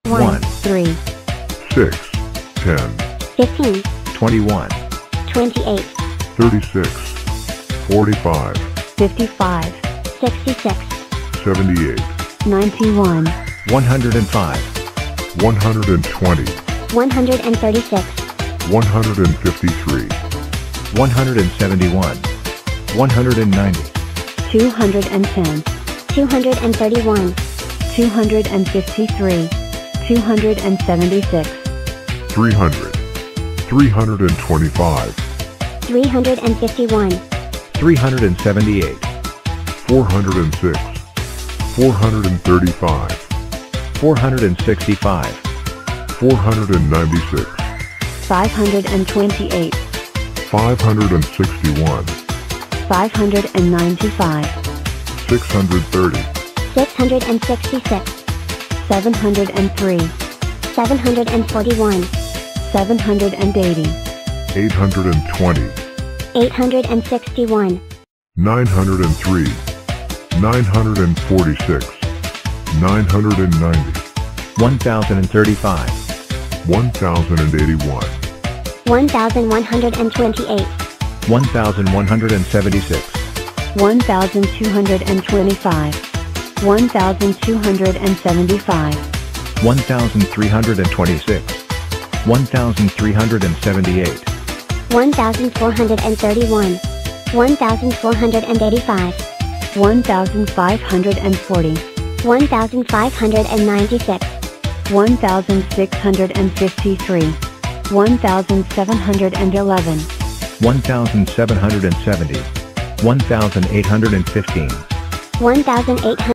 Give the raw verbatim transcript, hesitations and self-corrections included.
one, three, six, ten, fifteen, twenty-one, twenty-eight, thirty-six, forty-five, fifty-five, sixty-six, seventy-eight, ninety-one, one hundred five, one hundred twenty, one hundred thirty-six, one hundred fifty-three, one hundred seventy-one, one hundred ninety, two hundred ten, two hundred thirty-one, two hundred fifty-three, two hundred seventy-six, three hundred, three hundred twenty-five, three hundred fifty-one, three hundred seventy-eight, four hundred six, four hundred thirty-five, four hundred sixty-five, four hundred ninety-six, five hundred twenty-eight, five hundred sixty-one, five hundred ninety-five, six hundred thirty, six hundred sixty-six, seven hundred three, seven hundred forty-one, seven hundred eighty, eight hundred twenty, eight hundred sixty-one, nine hundred three, nine hundred forty-six, nine hundred ninety, one thousand thirty-five, one thousand eighty-one, one thousand one hundred twenty-eight, one thousand one hundred seventy-six, one thousand two hundred twenty-five, one thousand two hundred seventy-five, one thousand three hundred twenty-six, one thousand three hundred seventy-eight, one thousand four hundred thirty-one, one thousand four hundred eighty-five, one thousand five hundred forty, one thousand five hundred ninety-six, one thousand six hundred fifty-three, one thousand seven hundred eleven, one thousand seven hundred seventy, one thousand eight hundred fifteen, one thousand eight hundred